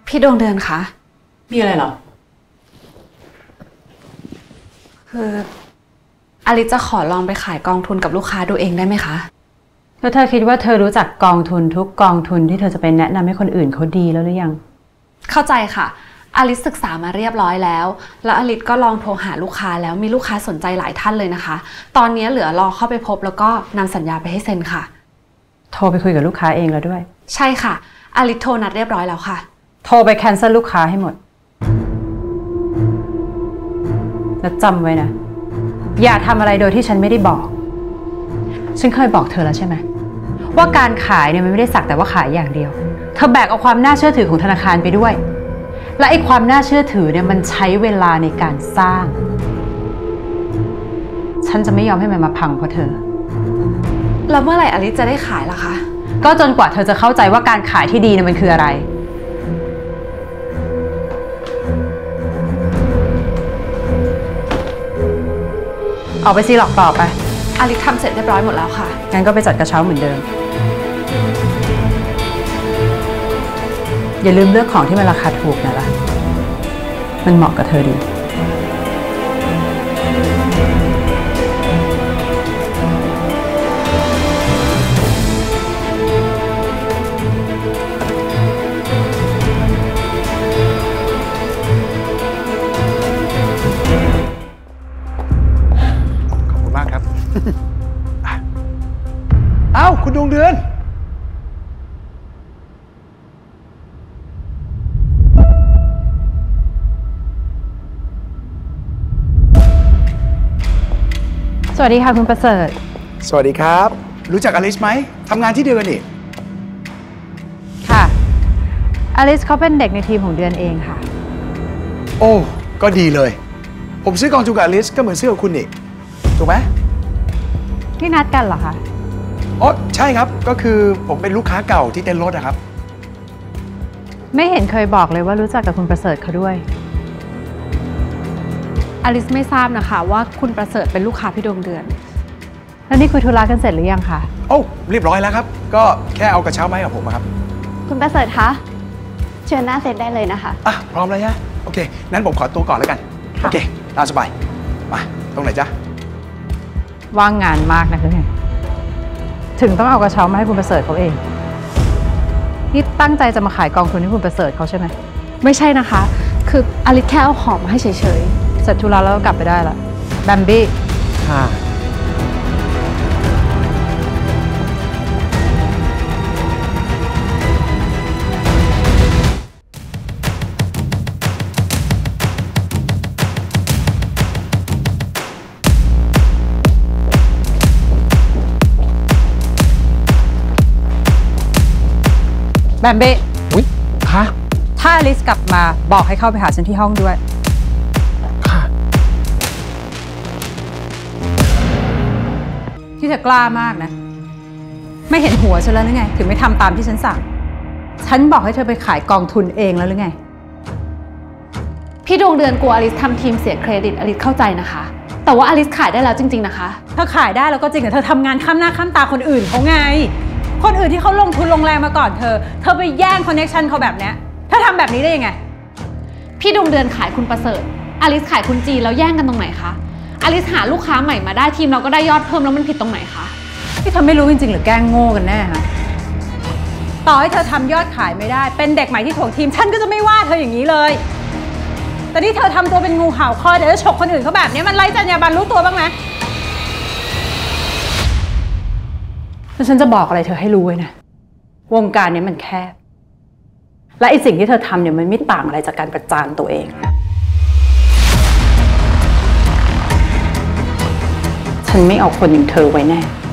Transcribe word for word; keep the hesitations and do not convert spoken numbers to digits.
พี่ดวงเดือนคะมีอะไรหรอคืออลิซจะขอลองไปขายกองทุนกับลูกค้าดูเองได้ไหมคะแล้วเธอคิดว่าเธอรู้จักกองทุนทุกกองทุนที่เธอจะไปแนะนำให้คนอื่นเขาดีแล้วหรือยังเข้าใจค่ะอลิซศึกษามาเรียบร้อยแล้วแล้วอลิซก็ลองโทรหาลูกค้าแล้วมีลูกค้าสนใจหลายท่านเลยนะคะตอนนี้เหลือรอเข้าไปพบแล้วก็นำสัญญาไปให้เซ็นค่ะโทรไปคุยกับลูกค้าเองแล้วด้วยใช่ค่ะอลิซโทรนัดเรียบร้อยแล้วค่ะโทรไปแคนเซิลลูกค้าให้หมดแล้วจำไว้นะอย่าทำอะไรโดยที่ฉันไม่ได้บอกฉันเคยบอกเธอแล้วใช่ไหมว่าการขายเนี่ยมันไม่ได้สักแต่ว่าขายอย่างเดียวเธอแบกเอาความน่าเชื่อถือของธนาคารไปด้วยและไอ้ความน่าเชื่อถือเนี่ยมันใช้เวลาในการสร้างฉันจะไม่ยอมให้มันมาพังเพราะเธอแล้วเมื่อไหร่อลิซจะได้ขายล่ะคะก็จนกว่าเธอจะเข้าใจว่าการขายที่ดีเนี่ยมันคืออะไรออกไปซีหลอกต่อไปอลิซทำเสร็จเรียบร้อยหมดแล้วค่ะงั้นก็ไปจัดกระเช้าเหมือนเดิมอย่าลืมเลือกของที่มันราคาถูกนะล่ะมันเหมาะกับเธอดีขอบคุณมากครับเอ้าคุณดวงเดือนสวัสดีค่ะคุณประเสริฐสวัสดีครับรู้จักอลิซไหมทำงานที่เดือนนี่ค่ะอลิซเขาเป็นเด็กในทีมของเดือนเองค่ะโอ้ก็ดีเลยผมซื้อกองทุนกับอลิซก็เหมือนซื้อกับคุณนี่ถูกไหมที่นัดกันเหรอคะอ๋อใช่ครับก็คือผมเป็นลูกค้าเก่าที่เต้นรถนะครับไม่เห็นเคยบอกเลยว่ารู้จักกับคุณประเสริฐเขาด้วยอลิซไม่ทราบนะคะว่าคุณประเสริฐเป็นลูกค้าพี่ดวงเดือนแล้วนี่คุยธุระกันเสร็จหรือยังคะโอ้เรียบร้อยแล้วครับก็แค่เอากระเช้าไม้กับผมครับคุณประเสริฐคะเชิญหน้าเซ็ตได้เลยนะคะอ่ะพร้อมแล้วฮะโอเคนั้นผมขอตัวก่อนแล้วกันโอเคตามสบายมาตรงไหนจ๊ะว่างงานมากนะคือไงถึงต้องเอากระเช้ามาให้คุณประเสริฐเขาเองนี่ตั้งใจจะมาขายกองทุนให้คุณประเสริฐเขาใช่ไหมไม่ใช่นะคะคืออลิซแค่เอาของมาให้เฉยๆเสร็จธุระแล้วก็กลับไปได้ละแบมบี้ค่ะแบมบี้อุ๊ยค่ะถ้าอลิซกลับมาบอกให้เข้าไปหาฉันที่ห้องด้วยค่ะที่เธอกล้ามากนะไม่เห็นหัวฉันแล้วหรือไงถึงไม่ทำตามที่ฉันสั่งฉันบอกให้เธอไปขายกองทุนเองแล้วหรือไงพี่ดวงเดือนกลัวอลิซทำทีมเสียเครดิตอลิซเข้าใจนะคะแต่ว่าอลิซขายได้แล้วจริงๆนะคะเธอขายได้แล้วก็จริงแต่เธอทำงานข้ามหน้าข้ามตาคนอื่นเขาไงคนอื่นที่เขาลงทุนลงแรงมาก่อนเธอเธอไปแย่งคอนเนคชั่นเขาแบบเนี้ยเธอทำแบบนี้ได้ยังไงพี่ดวงเดือนขายคุณประเสริฐอลิซขายคุณจีแล้วแย่งกันตรงไหนคะอลิซหาลูกค้าใหม่มาได้ทีมเราก็ได้ยอดเพิ่มแล้วมันผิดตรงไหนคะที่เธอไม่รู้จริงๆหรือแกล้งโง่กันแน่ฮะต่อให้เธอทำยอดขายไม่ได้เป็นเด็กใหม่ที่ถ่วงทีมฉันก็จะไม่ว่าเธออย่างนี้เลยแต่ที่เธอทำตัวเป็นงูเห่าคอยเดี๋ยวจะฉกคนอื่นเขาแบบนี้มันไร้จรรยาบรรณรู้ตัวบ้างไหมแล้วฉันจะบอกอะไรเธอให้รู้ไว้นะวงการนี้มันแคบและไอ้สิ่งที่เธอทำเนี่ยมันไม่ต่างอะไรจากการประจานตัวเองฉันไม่เอาคนอย่างเธอไว้แน่